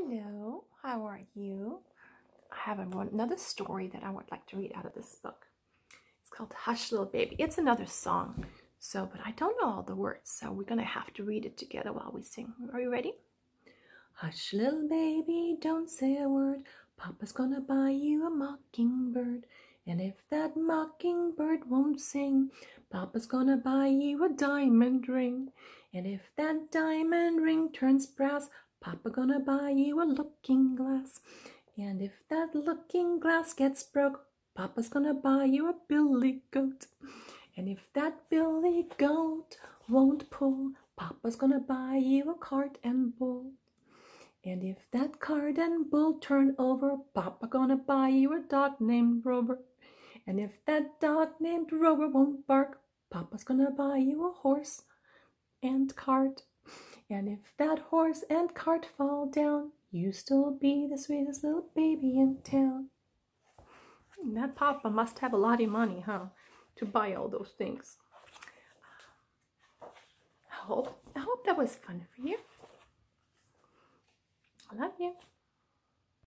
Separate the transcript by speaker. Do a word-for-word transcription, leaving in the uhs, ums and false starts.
Speaker 1: Hello, how are you? I have another story that I would like to read out of this book. It's called Hush Little Baby. It's another song, so but I don't know all the words, so we're gonna have to read it together while we sing. Are you ready? Hush little baby, don't say a word. Papa's gonna buy you a mockingbird. And if that mockingbird won't sing, Papa's gonna buy you a diamond ring. And if that diamond ring turns brass, Papa gonna buy you a looking glass. And if that looking glass gets broke, Papa's gonna buy you a billy goat. And if that billy goat won't pull, Papa's gonna buy you a cart and bull. And if that cart and bull turn over, Papa gonna buy you a dog named Rover. And if that dog named Rover won't bark, Papa's gonna buy you a horse and cart. And if that horse and cart fall down, you still be the sweetest little baby in town. That Papa must have a lot of money, huh? To buy all those things. I hope, I hope that was fun for you. I love you.